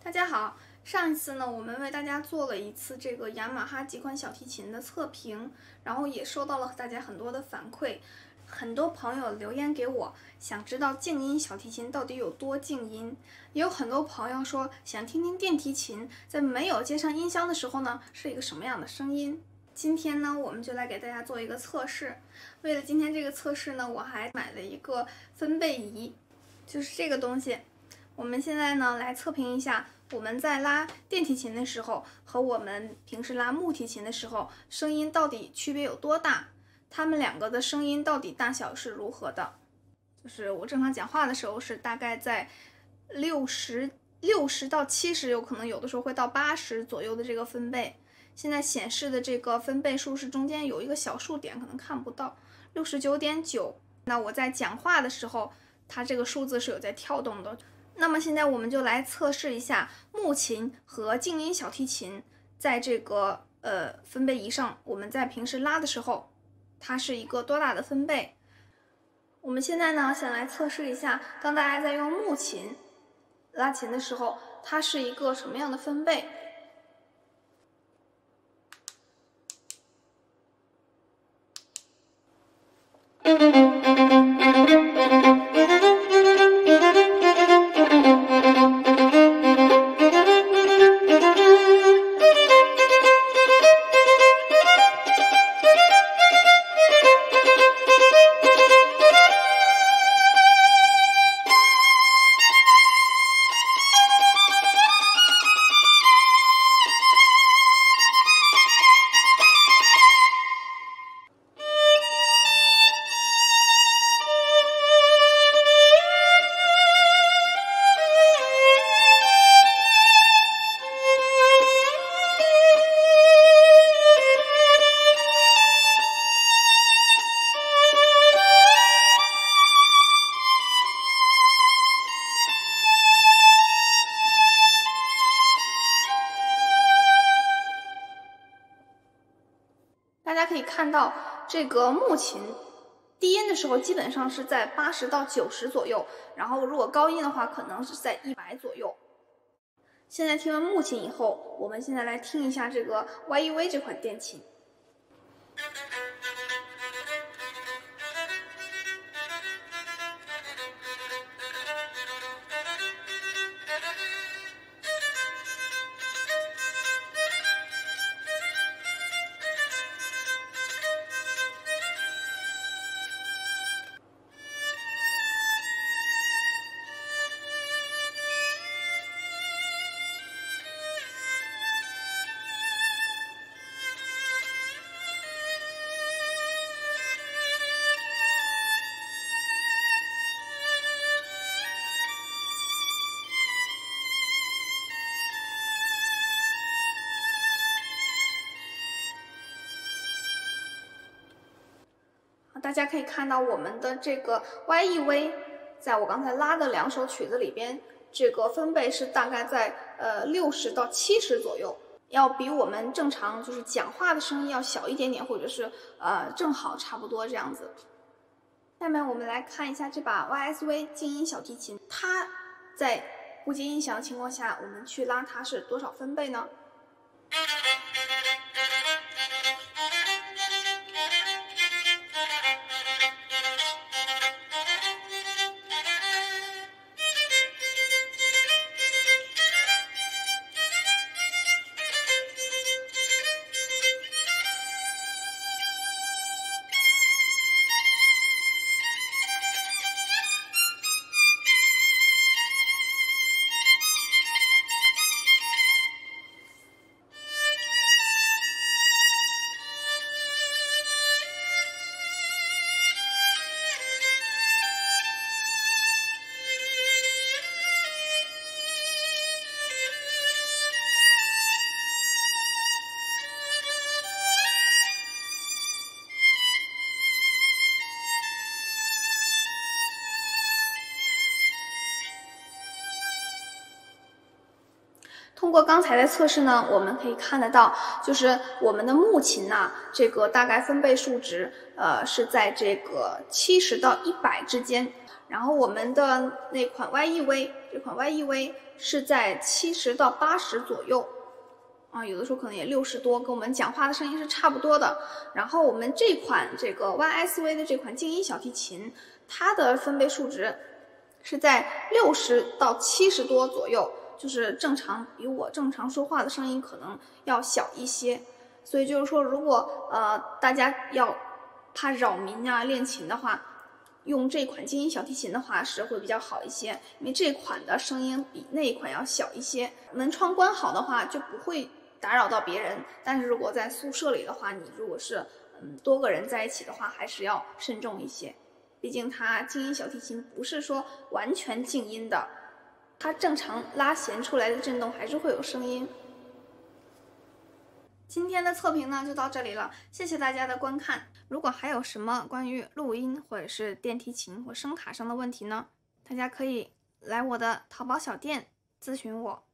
大家好，上一次呢，我们为大家做了一次这个雅马哈几款小提琴的测评，然后也收到了大家很多的反馈，很多朋友留言给我，想知道静音小提琴到底有多静音，也有很多朋友说想听听电提琴在没有接上音箱的时候呢，是一个什么样的声音。今天呢，我们就来给大家做一个测试。为了今天这个测试呢，我还买了一个分贝仪，就是这个东西。我们现在呢来测评一下，我们在拉电提琴的时候和我们平时拉木提琴的时候，声音到底区别有多大？它们两个的声音到底大小是如何的？就是我正常讲话的时候是大概在60到70，有可能有的时候会到80左右的这个分贝。现在显示的这个分贝数是中间有一个小数点，可能看不到，69.9。那我在讲话的时候，它这个数字是有在跳动的。那么现在我们就来测试一下木琴和静音小提琴在这个分贝仪上，我们在平时拉的时候，它是一个多大的分贝。我们现在呢，先来测试一下，当大家在用木琴拉琴的时候，它是一个什么样的分贝。大家可以看到，这个木琴低音的时候基本上是在80到90左右，然后如果高音的话，可能是在100左右。现在听完木琴以后，我们现在来听一下这个 YEV 这款电琴。大家可以看到我们的这个 YEV， 在我刚才拉的2首曲子里边，这个分贝是大概在60到70左右，要比我们正常就是讲话的声音要小一点点，或者是正好差不多这样子。下面我们来看一下这把 YSV 静音小提琴，它在不接音响的情况下，我们去拉它是多少分贝呢？通过刚才的测试呢，我们可以看得到，就是我们的木琴呐，这个大概分贝数值，是在这个70到100之间。然后我们的那款 YEV 这款 YEV 是在70到80左右啊，有的时候可能也60多，跟我们讲话的声音是差不多的。然后我们这款YSV 的这款静音小提琴，它的分贝数值是在60到70多左右，就是比我正常说话的声音可能要小一些。所以就是说，如果大家要怕扰民啊练琴的话，用这款静音小提琴的话是会比较好一些，因为这款的声音比那一款要小一些，门窗关好的话就不会打扰到别人。但是如果在宿舍里的话，你如果是多个人在一起的话，还是要慎重一些。毕竟它静音小提琴不是说完全静音的，它正常拉弦出来的震动还是会有声音。今天的测评呢就到这里了，谢谢大家的观看。如果还有什么关于录音或者是电提琴或声卡上的问题呢，大家可以来我的淘宝小店咨询我。